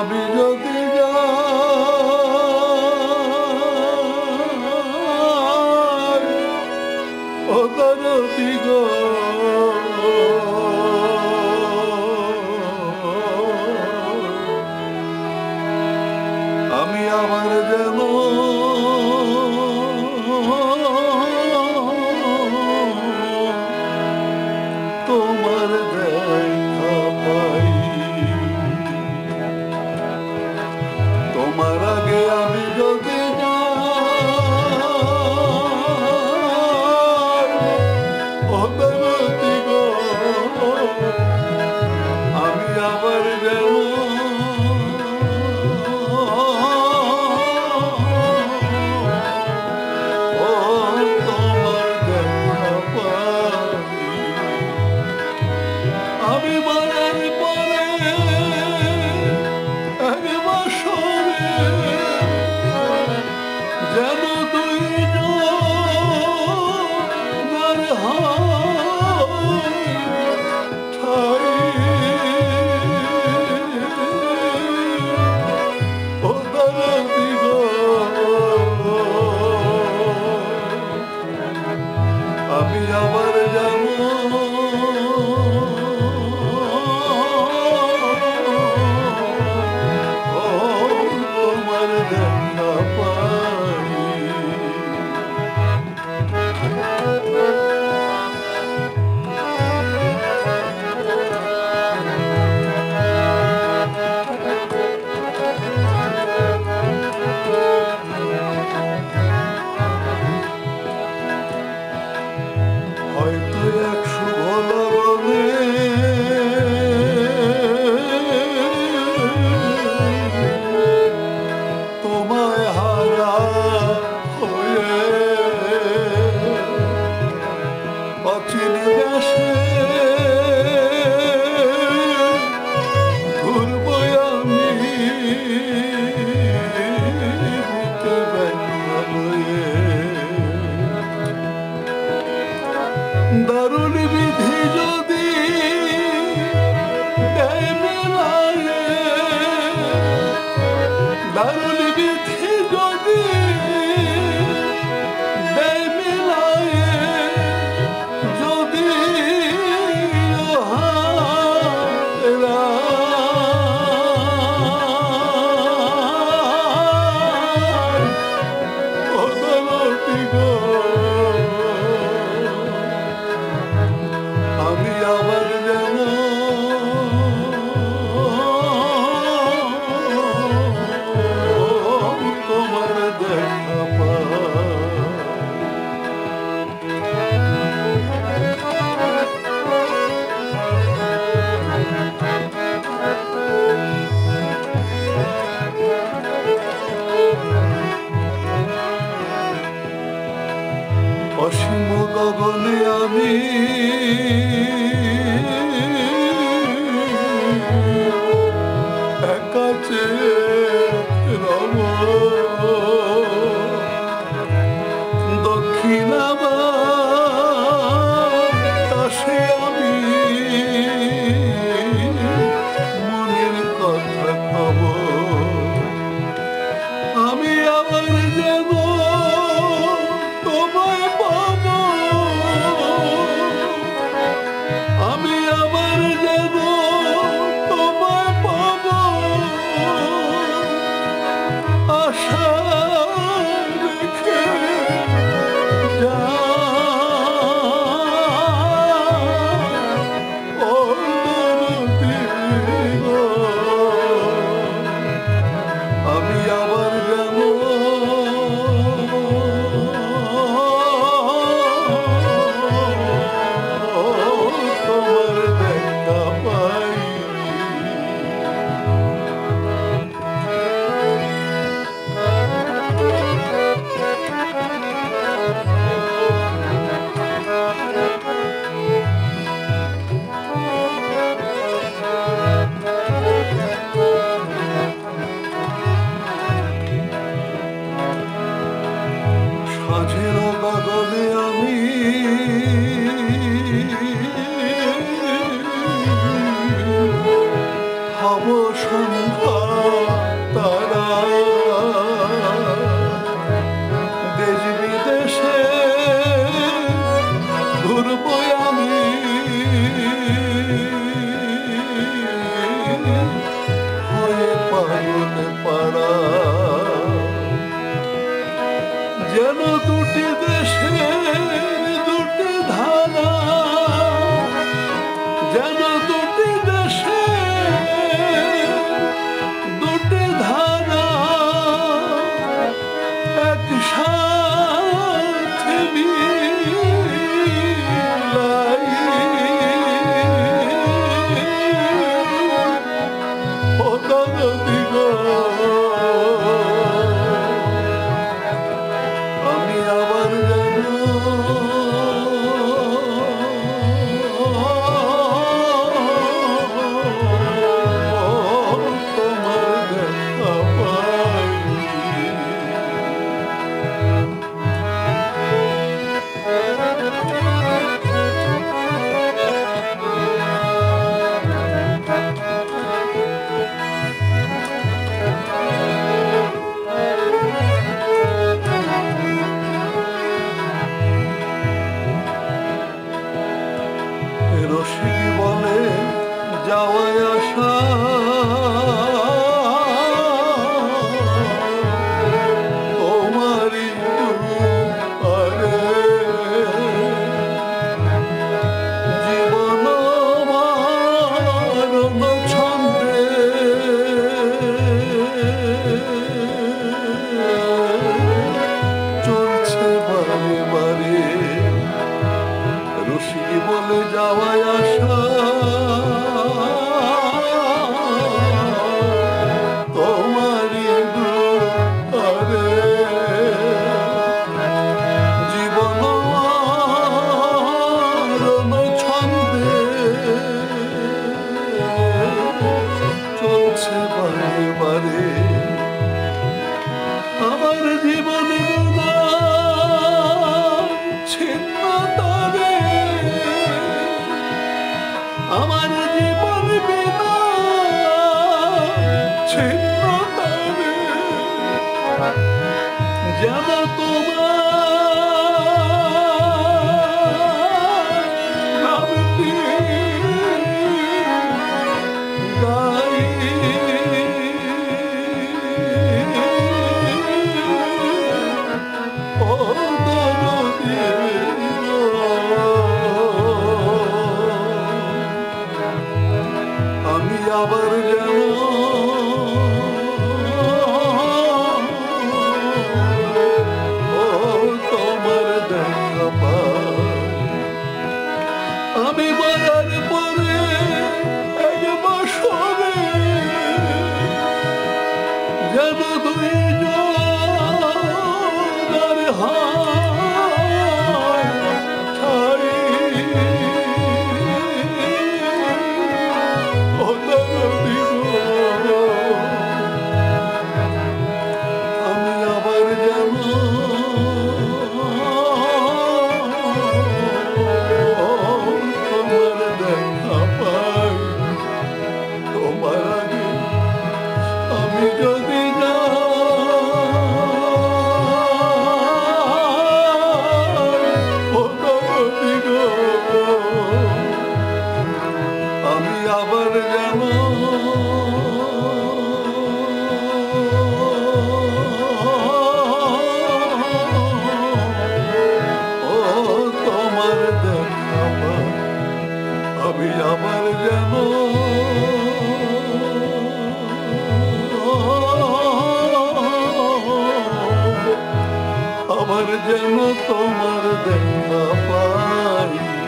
আমি যদি যাই ও দরদি গো আমি আমার যেন তোমার দেখা পাই তোমার আগে আমি যদি আমি আবার যেন তোমার দেখা পাই আমি মরার পরে এক বছরে যেন দুইজনের ঠাই ও দরদি গো আমি আবার যাব তোমার দেখা পাই হয়তো এক শুভ লগনে তোমায় হারা হয়ে অচিন দেশে ঘুরব আমি বুকে ব্যথা লয়ে দারুণ বিধি যদি দেয় মেলায় দারুণ বিধি যদি দেয় মেলায় যদি আমি আবার যেন তোমার দেখা পাই অসীম গগনে আমি একা চেয়ে রব দক্ষিণাবাসে আমি মনের কথা কব আমি আবার যাব তোমায় পাব আমি আবার যাব তোমায় পাব আশা রেখে ও দরদি গো আমি আবার যাব তোমার দেখা পাই রসিক বলে যাওয়ায় আসা তোমারই দুয়ারে জীবন মারণ ছন্দে চলছে বারে বারে রসিক বলে যাওয়ায় আসা তোমারই দুয়ারে জীবন মারণ ছন্দে চলছে বারে বারে আমার জীবনের ছিন্ন তরে আমার জীবন বিনা ছিন্ন তরে যেন তোমার নামটি গাই ও দরদী আমি আবার যেন ও তোমার দেখা পাই আমি মায়ার পরে এক বছরে যেন দুইজনের হাত ছাই ও দরদী গো আমি আবার যেন তোমার দেখা পাই তোমার আগে আমি যদি যাই ও দরদী গো আমি আবার যেন ও তোমার দেখা পাই আমি আবার যেন আবার যেন তোমার দেখা পাই